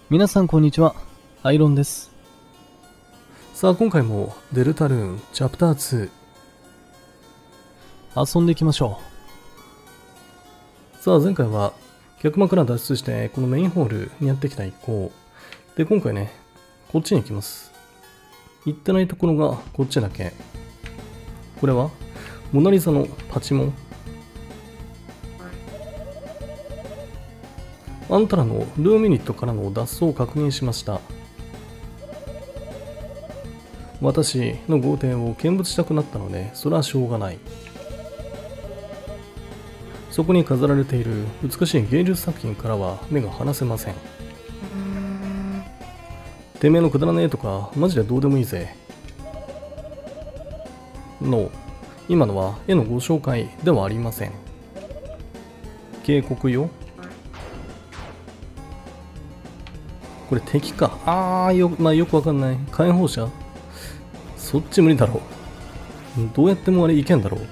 皆さんこんにちは、アイロンです。 さあ今回もデルタルーンチャプター2。 遊んでいきましょさあ前回は逆間から脱出してこのメインホールにやってきた一行で、今回ねこっちに行きます。行ってないところがこっちだけ。これはモナリザのパチモン。あんたらのルーミニットからの脱走を確認しました。私の豪邸を見物したくなったので、それはしょうがない。そこに飾られている美しい芸術作品からは目が離せません。てめえのくだらねえとかマジでどうでもいいぜ。今のは絵のご紹介ではありません。警告よ。これ敵か。よくわかんない。火炎放射、そっち無理だろう。どうやってもあれいけんだろう。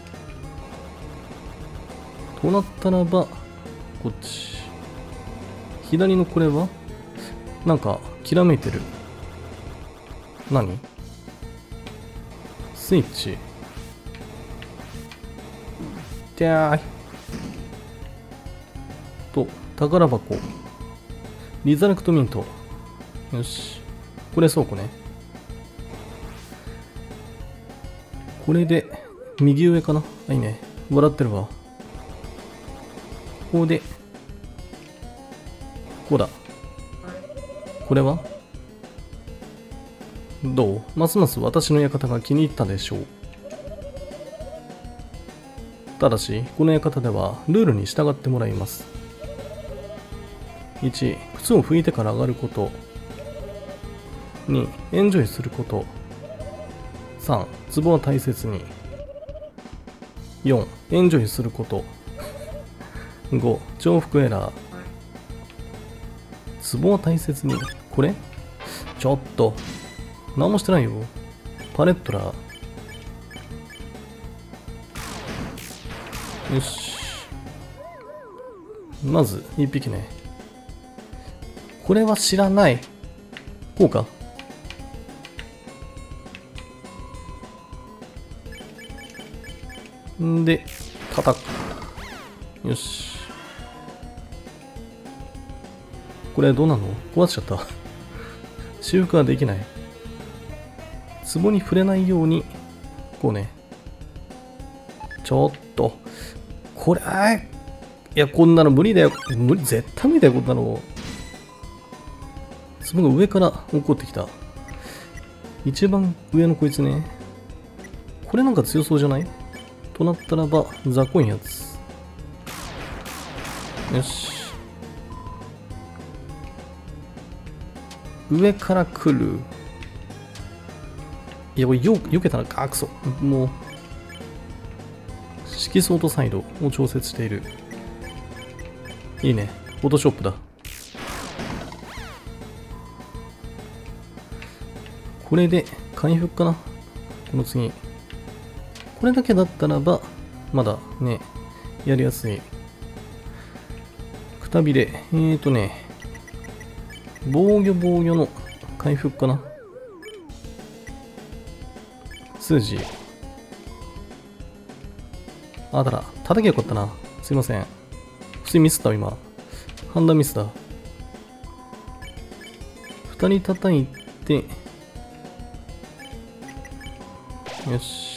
となったらばこっち。左のこれはなんかきらめいてる。何？スイッチ。てーいと、宝箱。リザレクトミント。よし、これ倉庫ね。これで右上かな。いいね、笑ってるわ。ここでこうだ。これはどう？ますます私の館が気に入ったでしょう。ただしこの館ではルールに従ってもらいます。1、靴を拭いてから上がること。2、エンジョイすること。3、壺は大切に。4、エンジョイすること。5、重複エラー。壺は大切に。これちょっと何もしてないよ。パレットラー。よし、まず1匹ね。これは知らない。こうか。んで叩く。よし、これどうなの？壊しちゃった修復はできない。壺に触れないようにこうね。ちょっとこれいや、こんなの無理だよ。無理、絶対無理だよ、こんなの。壺が上から落っこってきた。一番上のこいつね。これなんか強そうじゃない？となったらば雑魚いやつ。よし、上から来る。いや、これ避けたらクソ。もう色相とサイドを調節している。いいね、フォトショップだ。これで回復かな。この次これだけだったらばまだね、やりやすい。くたびれ。防御の回復かな。数字。だから叩きゃよかったな。すいません、普通にミスった。今判断ミスだ。2人叩いて。よし、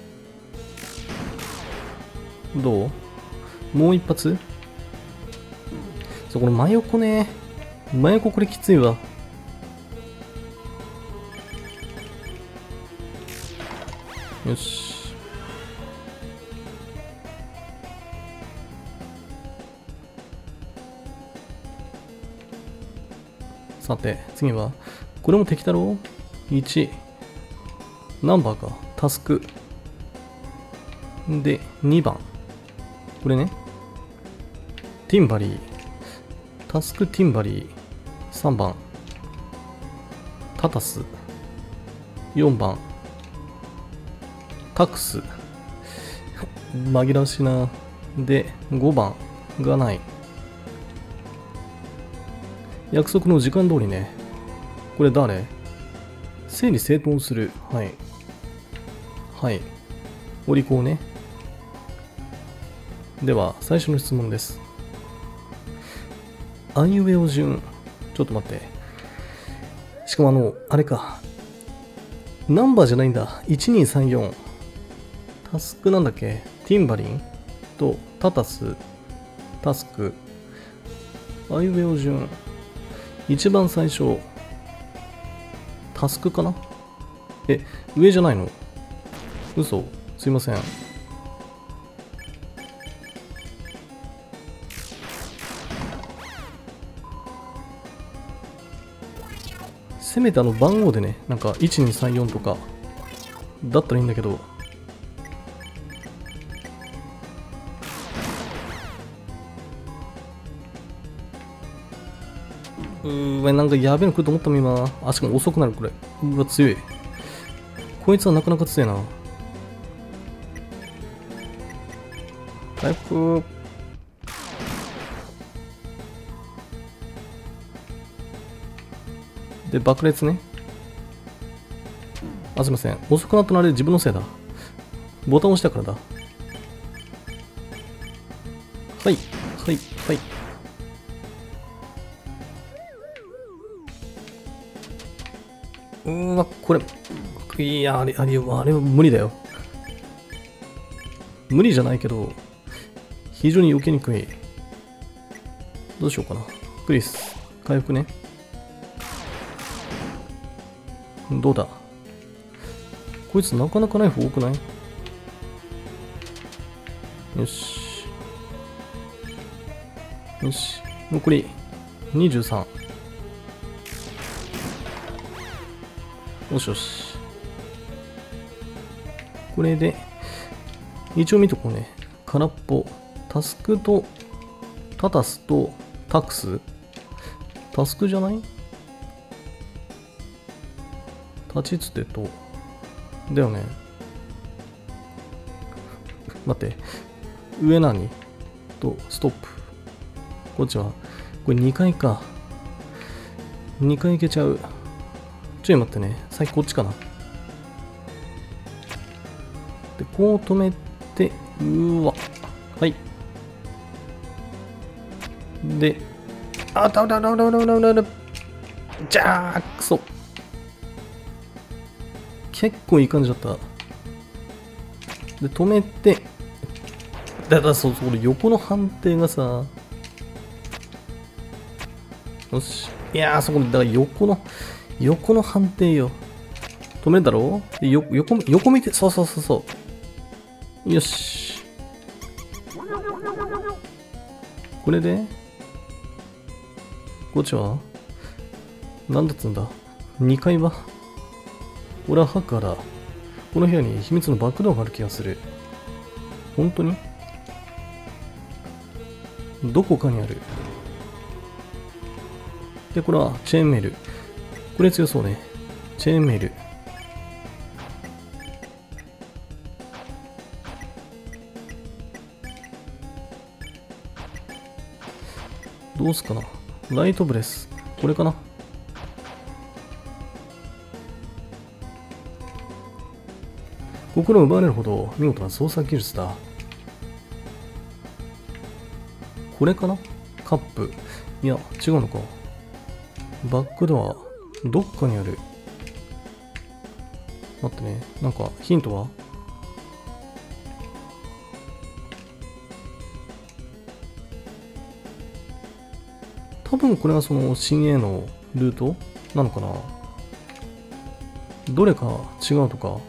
どう？もう一発。そう、この真横ね。真横これきついわ。よし、さて次はこれも敵だろう。1、ナンバーか。タスクで2番これね。ティンバリー。タスクティンバリー。3番タタス。4番タクス紛らわしいな。で5番がない。 約束の時間通りね。これ誰？整理整頓する。はい。はい。お利口ね。では、最初の質問です。あいうえお順。ちょっと待って。しかもあれか。ナンバーじゃないんだ。1234。タスクなんだっけ？ティンバリンとタタス、タスク。あいうえお順。一番最初。タスクかな？上じゃないの？嘘。すいません。せめて番号でね、なんか1234とかだったらいいんだけど。なんかやべえの来ると思ったもん今。あ、しかも遅くなるこれ。うわ、強い。こいつはなかなか強いな。回復。で、爆裂ね。あ、すいません。遅くなったのあれ自分のせいだ。ボタン押したからだ。はい、はい、はい。これ。いや、あれは無理だよ。無理じゃないけど、非常に避けにくい。どうしようかな。クリス、回復ね。どうだ？こいつなかなかナイフ多くない？よし。よし。残り23。よしよし。これで、一応見とこうね。空っぽ。タスクと、タタスとタクス？タスクじゃない？立ちつてと。だよね。待って。上何？と、ストップ。こっちは。これ2階か。2階行けちゃう。ちょい待ってね。先こっちかな。で、こう止めて、わ。はい。で、あ、だ。じゃーくそ。結構いい感じだった。で、止めて、そう、横の判定がさ、よし。いやー、そこで、だから横の判定よ。止めるだろう？で、横見て、そう。よし。これで、こっちはなんだっつんだ？ 2 階は俺はハッカーだ。この部屋に秘密のバックドアがある気がする。本当に？どこかにある。で、これはチェーンメール。これ強そうね。チェーンメール。どうすかな。ライトブレス。これかな。心を奪われるほど見事な操作技術だ。これかな。カップ。いや、違うのか。バックドア、どっかにある。待ってね。なんか、ヒントは？多分これがその新鋭のルートなのかな。どれか違うとか。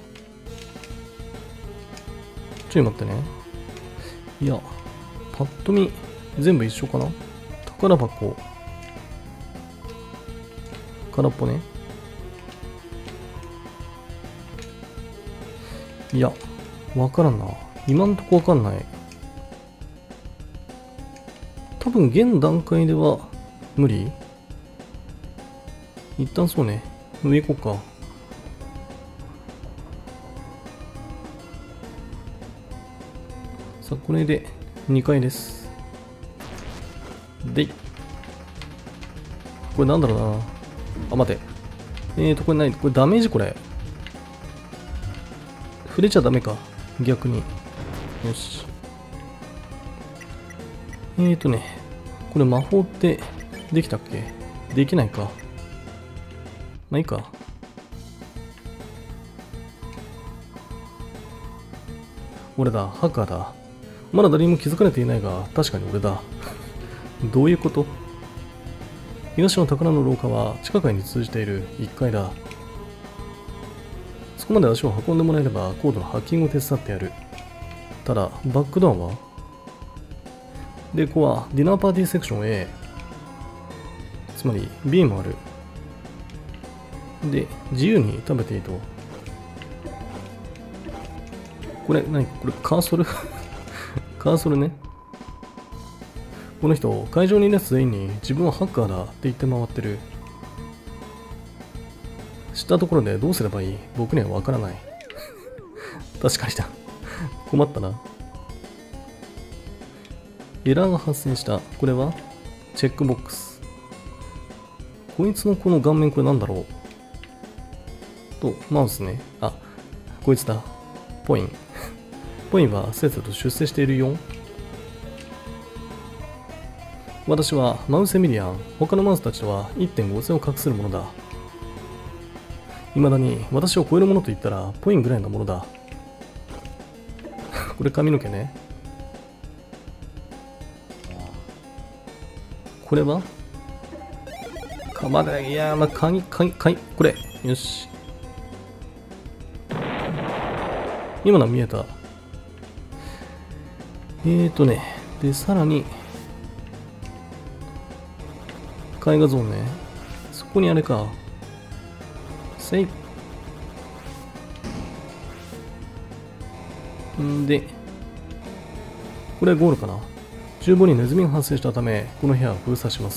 ちょい待ってね。いや、パッと見、全部一緒かな。宝箱。空っぽね。いや、わからんな。今んとこわかんない。多分現段階では無理？一旦そうね。上行こうか。さあ、これで2階です。で、 これなんだろうな。あ、待て。これ何？これダメージこれ。触れちゃダメか。逆に。よし。これ魔法ってできたっけ？できないか。まあいいか。俺だ、ハッカーだ。まだ誰にも気づかれていないが、確かに俺だ。どういうこと？東の宝の廊下は地下階に通じている1階だ。そこまで足を運んでもらえればコードのハッキングを手伝ってやる。ただ、バックドアは？で、ここはディナーパーティーセクション A。つまり B もある。で、自由に食べていいと。これ、何？これカーソルカーソルね。この人、会場にいるやつ全員に自分はハッカーだって言って回ってる。知ったところでどうすればいい？僕にはわからない。確かにだ。困ったな。エラーが発生した。これはチェックボックス。こいつのこの顔面これなんだろうと、マウスね。あ、こいつだ。ポイン。ポインはせっせと出世しているよ。私はマウスエミリアン。他のマウスたちとは 1.5 線を画するものだ。未だに私を超えるものと言ったらポインぐらいのものだ。これ髪の毛ね。これはまだ、いやー、まあ、これ。よし。今のは見えた。で、さらに、絵画ゾーンね。そこにあれか。セイ。で、これはゴールかな。厨房にネズミが発生したため、この部屋を封鎖します。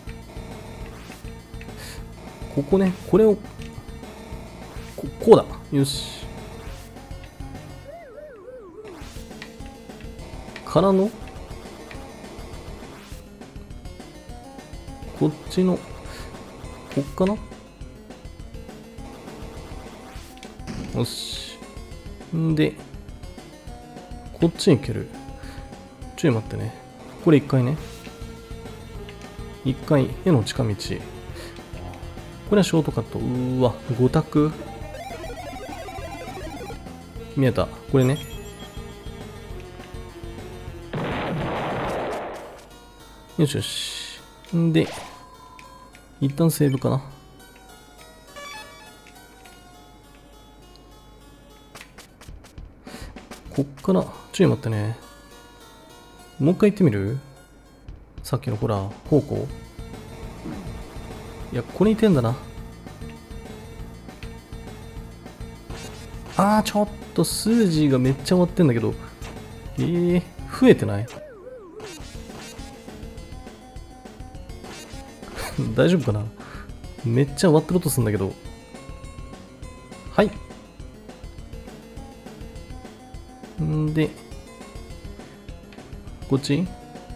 ここね、これを、こうだ。よし。からの、こっちの、こっかな？よし。んで、こっちに行ける。ちょい待ってね。これ1階ね。1階への近道。これはショートカット。うーわ、5択。見えた。これね。よしよし。んで、一旦セーブかな。こっから、ちょい待ってね。もう一回行ってみる？さっきのほら、方向。いや、ここにいてんだな。ちょっと数字がめっちゃ終わってんだけど。増えてない？大丈夫かな？めっちゃ終わってる音するんだけど。はい。んで、こっち？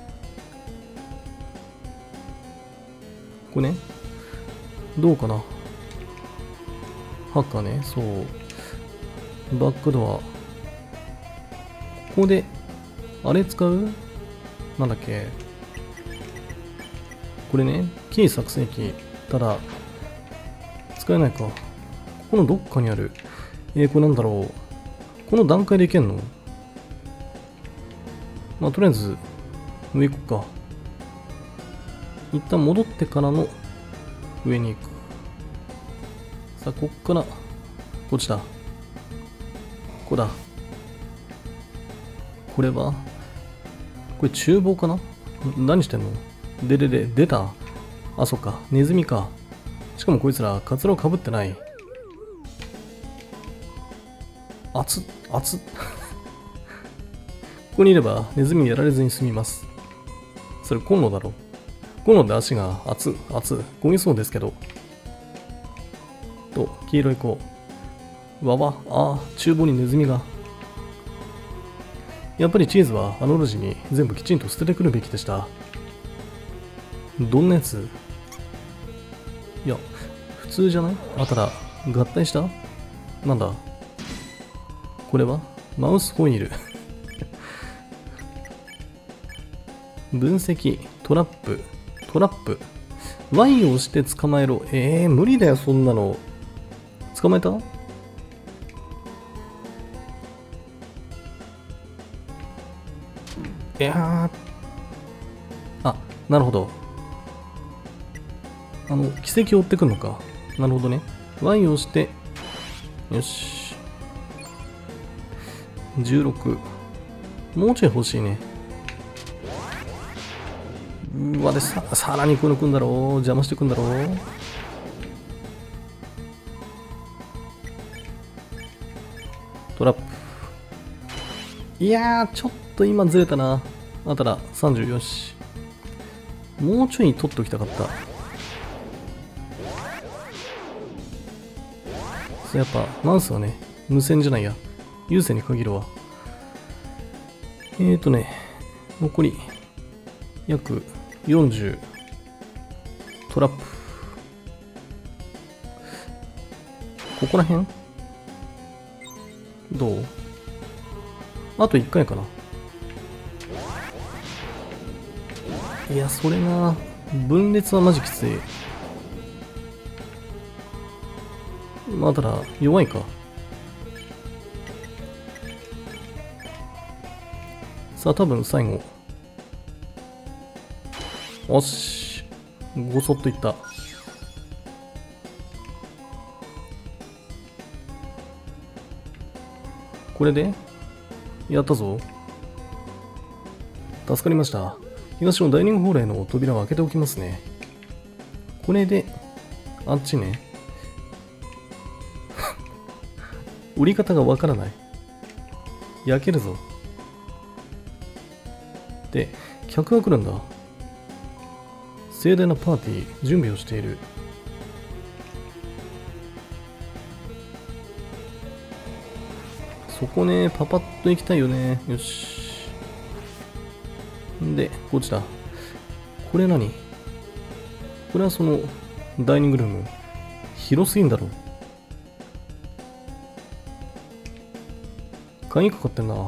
これね。どうかな？ハッカーね。そう。バックドア。ここで、あれ使う？なんだっけ？これね。キー作成機。ただ、使えないか。ここのどっかにある。これなんだろう。この段階でいけんの？まあ、とりあえず、上行こっか。一旦戻ってからの上に行く。さあ、こっから、こっちだ。ここだ。これはこれ厨房かな？何してんの？出た。あ、そっか。ネズミか。しかもこいつら、カツラをかぶってない。熱っ。ここにいれば、ネズミにやられずに済みます。それコンロだろ。コンロで足が熱、焦げそうですけど。と、黄色い子。厨房にネズミが。やっぱりチーズはあの路地に全部きちんと捨ててくるべきでした。どんなやつ？ いや、普通じゃない？あ、ただ、合体した？なんだこれはマウスホイール。分析、トラップ、トラップ。Y を押して捕まえろ。無理だよ、そんなの。捕まえた？いやー。あ、なるほど。奇跡を追ってくんのか。なるほどね。Y を押して、よし。16。もうちょい欲しいね。うわ、で、さらにこのくんだろう。邪魔してくんだろう。トラップ。いやー、ちょっと今ずれたな。あただ、30、よし。もうちょい取っておきたかった。やっぱ、マウスはね、無線じゃないや。有線に限るわ。残り、約40。トラップ。ここら辺どう？あと1回かな。いや、それな。分裂はマジきつい。まあ、ただ、弱いか。さあ、多分最後。よし。ごそっといった。これでやったぞ。助かりました。東のダイニングホールへの扉を開けておきますね。これで、あっちね。売り方がわからない。焼けるぞ。で、客が来るんだ。盛大なパーティー、準備をしている。そこね、パパッと行きたいよね。よし。で、こっちだ。これ何？これはその、ダイニングルーム。広すぎんだろ。鍵かかってんな。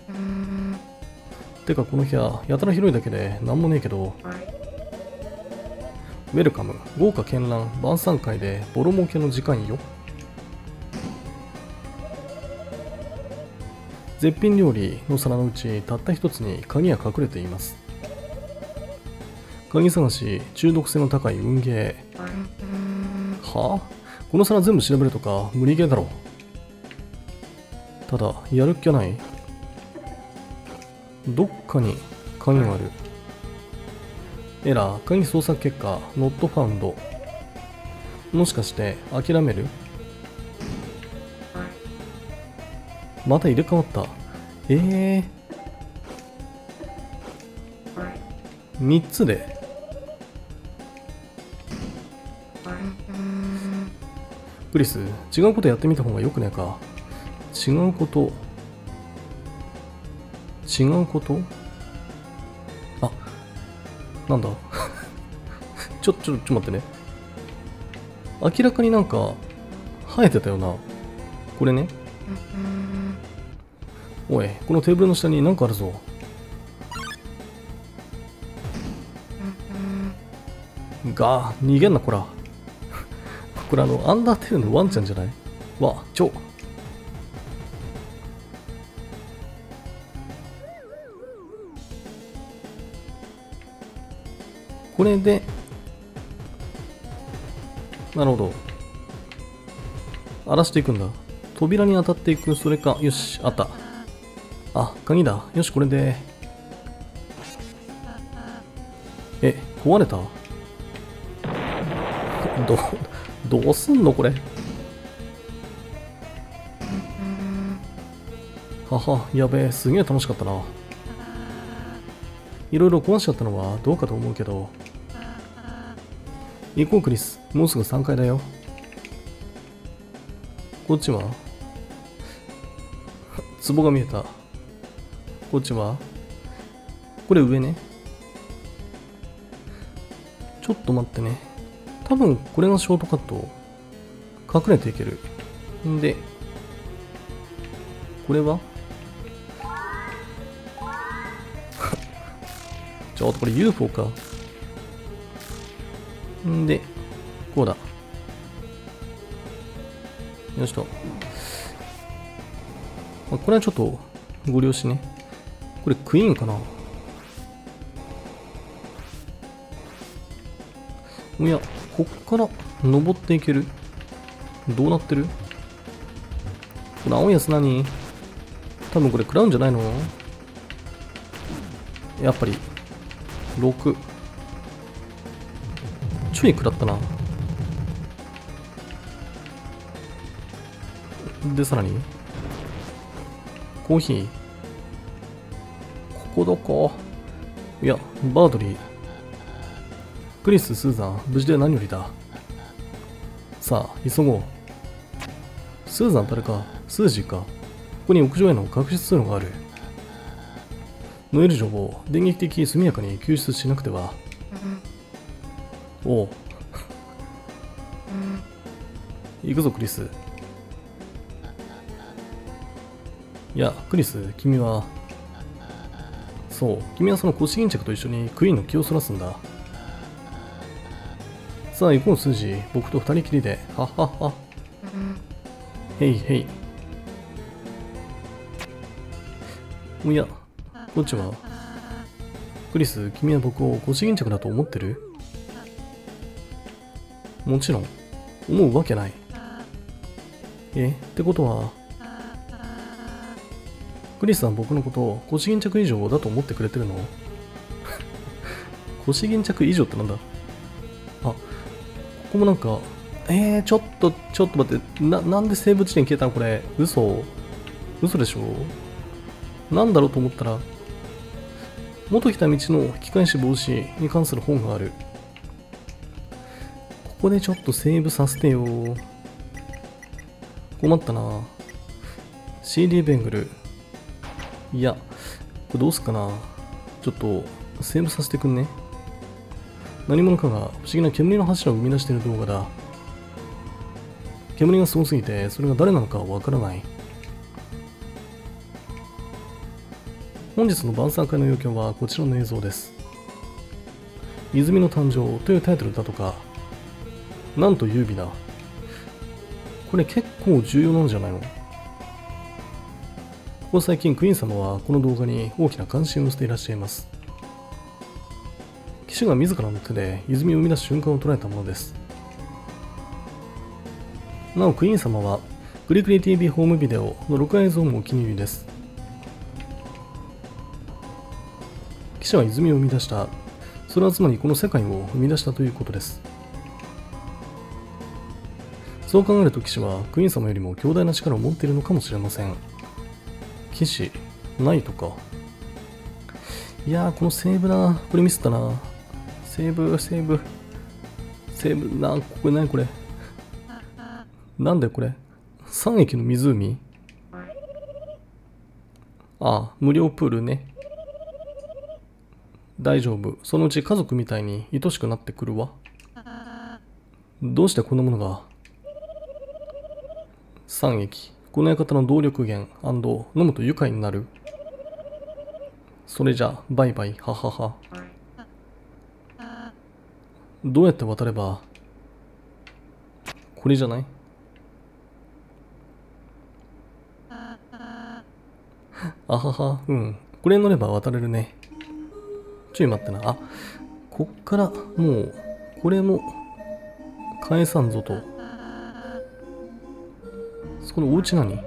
てかこの部屋、やたら広いだけでなんもねえけど。ウェルカム、豪華絢爛、晩餐会でボロ儲けの時間よ。絶品料理の皿のうちたった一つに鍵が隠れています。鍵探し、中毒性の高い運ゲー。はあ？この皿全部調べるとか無理ゲーだろ。ただ、やるっきゃない。どっかに鍵がある。エラー、鍵捜索結果、not found。もしかして諦める？また入れ替わった。3つで。クリス、違うことやってみた方がよくねえか。違うこと。違うこと？あ、なんだちょ待ってね。明らかになんか、生えてたよな。これね。おい、このテーブルの下になんかあるぞ。逃げんな、こら。これアンダーテールのワンちゃんじゃない？わ、これで、なるほど。荒らしていくんだ。扉に当たっていく、それか。よし、あった。あ、鍵だ。よし、これで。壊れた？どうすんのこれ。はは、やべえ、すげえ楽しかったな。いろいろ壊しちゃったのはどうかと思うけど。行こうクリス、もうすぐ3階だよ。こっちは壺が見えた。こっちはこれ上ね。ちょっと待ってね。 多分これがショートカット。隠れていける。んで、これはちょっとこれ UFO か。んで、こうだ。よしと。これはちょっとご了承ね。これクイーンかな。いや、こっから登っていける。どうなってる？この青いやつ何？多分これ食らうんじゃないの？やっぱり6。ちょい食らったな。で、さらにコーヒー。ここどこ？いや、バードリー。クリス、スーザン、無事で何よりだ。さあ、急ごう。スーザン誰か、スージーか。ここに屋上への隠し通路がある。ノエル城を電撃的速やかに救出しなくては。おう。行くぞ、クリス。いや、クリス、君は。そう、君はその腰巾着と一緒にクイーンの気をそらすんだ。さあ行こう、スージー。僕と二人きりで。はっはっは。へいへい。おや、こっちは。クリス、君は僕を腰巾着だと思ってる？もちろん、思うわけない。ってことは、クリスは僕のことを腰巾着以上だと思ってくれてるの？腰巾着以上ってなんだ？あ、ここもなんか、ちょっと待って、なんでセーブ地点消えたのこれ。嘘でしょ？なんだろうと思ったら、元来た道の引き返し防止に関する本がある。ここでちょっとセーブさせてよ。困ったな。CD ベングル。いや、これどうすっかな。ちょっと、セーブさせてくんね。何者かが不思議な煙の柱を生み出している動画だ。煙がすごすぎて、それが誰なのかわからない。本日の晩餐会の要件はこちらの映像です。泉の誕生というタイトルだとか、なんと優美だ。これ結構重要なんじゃないの？ここ最近クイーン様はこの動画に大きな関心をしていらっしゃいます。騎士が自らの手で泉を生み出す瞬間を捉えたものです。なおクイーン様はグリクリ TV ホームビデオの録画映像もお気に入りです。騎士は泉を生み出した。それはつまりこの世界を生み出したということです。そう考えると騎士はクイーン様よりも強大な力を持っているのかもしれません。騎士、ナイトか。いやー、このセーブな。これミスったな。セーブ、これ何これ。なんだよこれ。3駅の湖？ああ、無料プールね。大丈夫。そのうち家族みたいに愛しくなってくるわ。どうしてこんなものが。3駅。この館の動力源&飲むと愉快になる。それじゃ、バイバイ、ははは。どうやって渡れば。これじゃない？あはは、うん。これに乗れば渡れるね。ちょい待ってな。あ、こっから、もう、これも、返さんぞと。そこのお家何？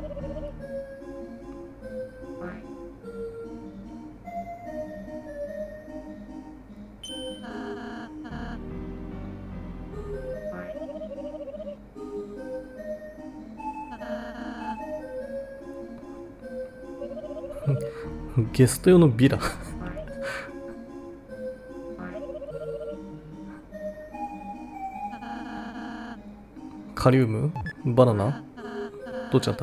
ゲスト用のビラ。カリウム？バナナ？どっちだった？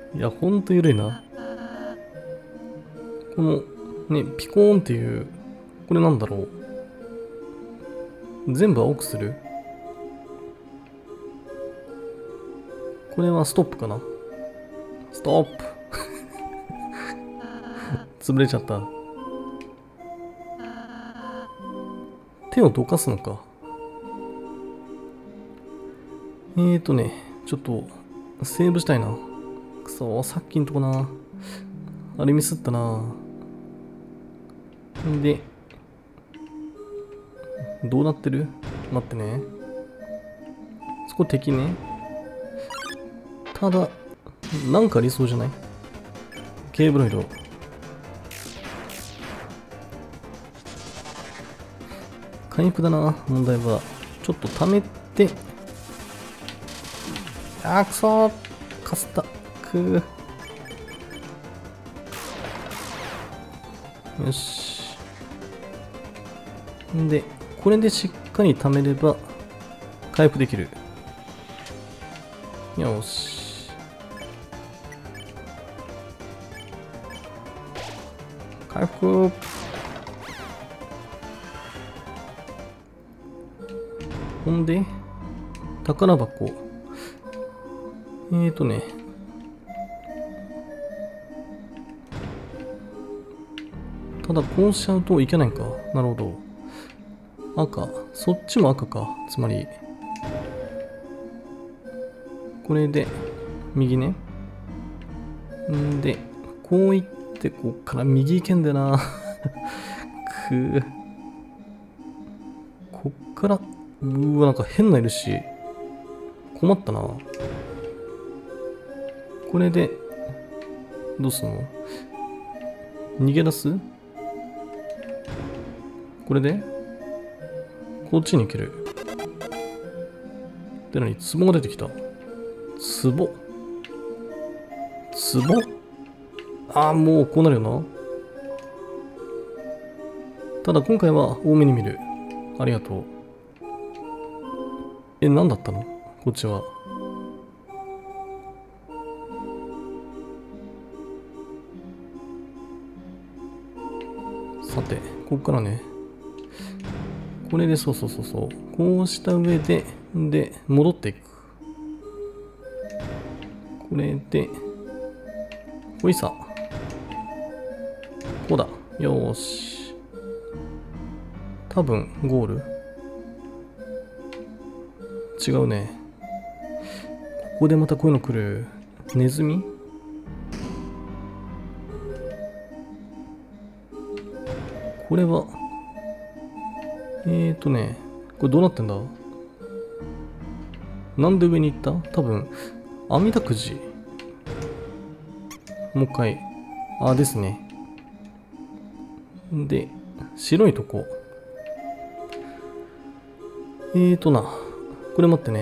いや、ほんと緩いな。この、ね、ピコーンっていう、これなんだろう。全部青くする？これはストップかな？ストップ。潰れちゃった。手をどかすのか。ちょっと、セーブしたいな。くそ、さっきんとこな。あれミスったな。で、どうなってる？待ってね。そこ敵ね。ただ、なんかありそうじゃない？ケーブロイド。回復だな、問題は。ちょっと溜めて。あー、くそー。かすった。くー。よし。んで、これでしっかり溜めれば、回復できる。よし。回復。ほんで、宝箱。ただこうしちゃうといけないか。なるほど。赤。そっちも赤か。つまり、これで、右ね。んで、こういって、こっから右行けんだよな。こっから、うわ、なんか変ないるし、困ったな。これで、どうすんの？逃げ出す？これでこっちに行ける。で、何？壺が出てきた。壺？ああ、もうこうなるよな。ただ今回は多めに見る。ありがとう。何だったの？こっちは。さて、ここからね。これでそう。こうした上で、戻っていく。これで、ほいさ。こうだ。よーし。多分、ゴール。違うね。ここでまたこういうの来る。ネズミ？これは、これどうなってんだ？なんで上に行った？多分、阿弥陀くじ。もう一回。あ、ですね。で、白いとこ。これ待ってね。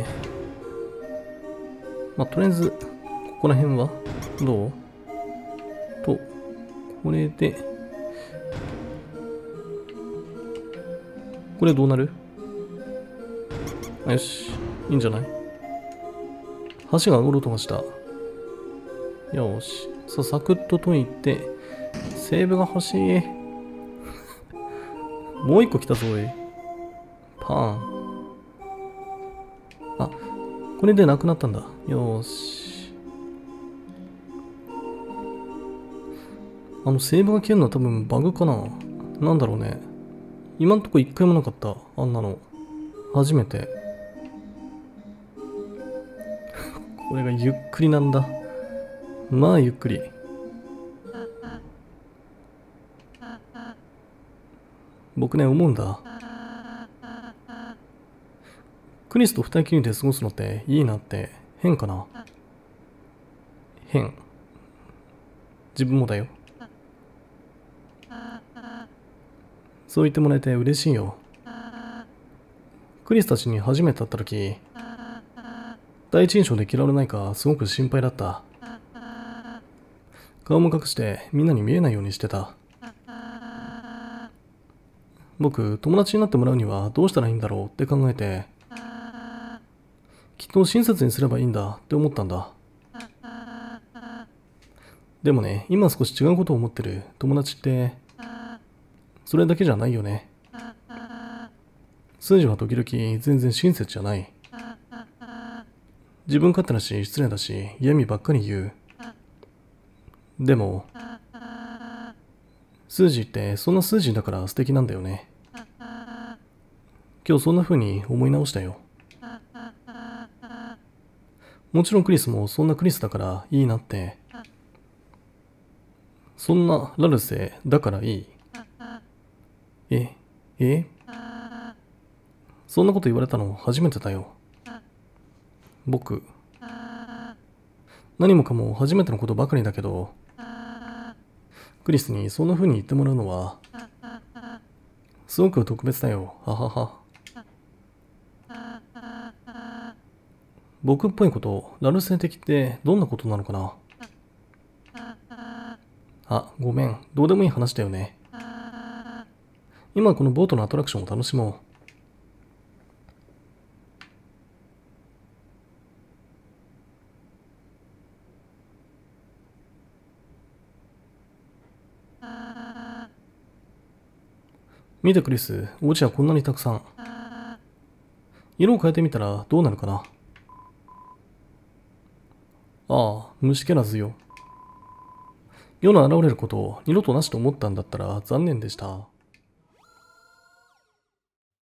まあ、とりあえず、ここら辺は、どう？と、これで、これどうなる？よし、いいんじゃない？橋が上がろうとました。よし。さあ、サクッと解いて、セーブが欲しい。もう一個来たぞい。パーン。あ、これでなくなったんだ。よし。セーブが消えるのは多分バグかな。なんだろうね。今んとこ一回もなかった。あんなの。初めて。これがゆっくりなんだ。まあゆっくり。僕ね、思うんだ。クリスと二人きりで過ごすのっていいなって。変かな？変。自分もだよ。そう言ってもらえて嬉しいよ。クリスたちに初めて会った時、第一印象で嫌われないかすごく心配だった。顔も隠してみんなに見えないようにしてた。僕、友達になってもらうにはどうしたらいいんだろうって考えて、きっと親切にすればいいんだって思ったんだ。 でもね、今少し違うことを思ってる友達って、それだけじゃないよね。スージは時々全然親切じゃない。自分勝手だし失礼だし嫌味ばっかり言う。でもスージーってそんなスージーだから素敵なんだよね。今日そんな風に思い直したよ。もちろんクリスもそんなクリスだからいいなって。そんなラルセだからいい。えそんなこと言われたの初めてだよ。僕何もかも初めてのことばかりだけど、クリスにそんな風に言ってもらうのはすごく特別だよ。ははは。僕っぽいこと、ラルセ的ってどんなことなのかな。あ、ごめん。どうでもいい話だよね。今このボートのアトラクションを楽しもう。見てクリス、オチはこんなにたくさん。色を変えてみたらどうなるかな。ああ、虫けらずよ。世の現れることを二度となしと思ったんだったら残念でした。